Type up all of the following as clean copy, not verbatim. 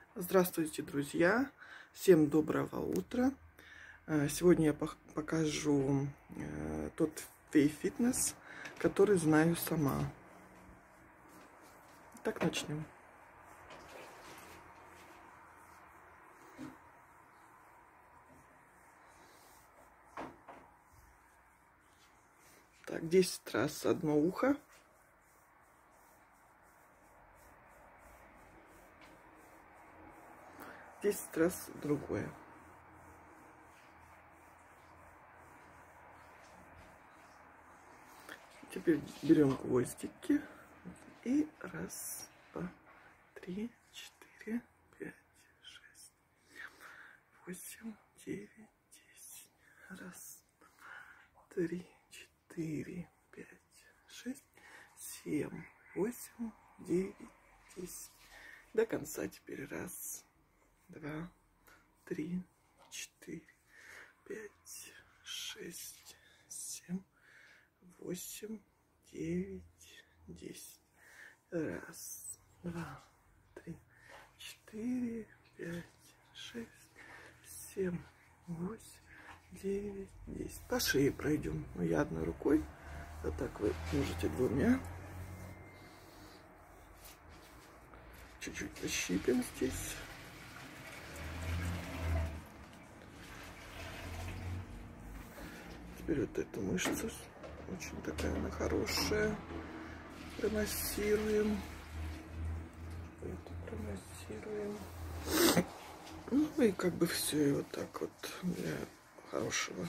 Здравствуйте, друзья! Всем доброго утра! Сегодня я покажу тот фитнес, который знаю сама. Так, начнем. Так, 10 раз одно ухо. 10 раз другое. Теперь берем гвоздики и раз, два, три, четыре, пять, шесть, восемь, девять, 10. Раз, два, три, четыре, пять, шесть, 7, 8, 9, 10. До конца теперь раз, два, три, четыре, пять, шесть, 7, 8, 9, 10. Раз, два, три, четыре, пять, шесть, 7, 8, 9, 10. По шее пройдем. Но я одной рукой, а так вы можете двумя. Чуть-чуть защипим здесь. Теперь вот эту мышцу, очень такая она хорошая, промассируем. Это промассируем. Ну и как бы все, и вот так вот для хорошего.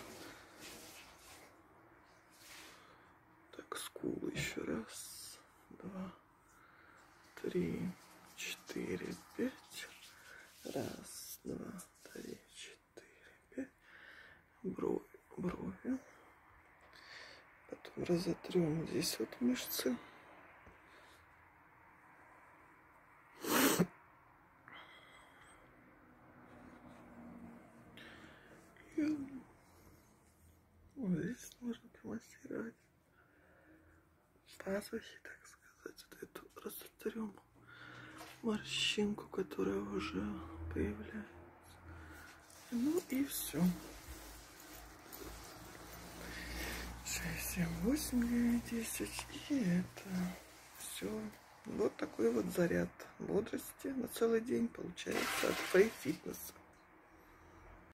Так, скулы еще раз, два, три, четыре, пять. Раз, два, три, четыре, пять. Брови. Потом разотрем здесь вот мышцы. Вот здесь можно помассировать пазухи, так сказать. Вот эту разотрем морщинку, которая уже появляется. Ну и все. 6, 7, 8, 9, 10. И это все. Вот такой вот заряд бодрости на целый день получается от Фэй Фитнеса.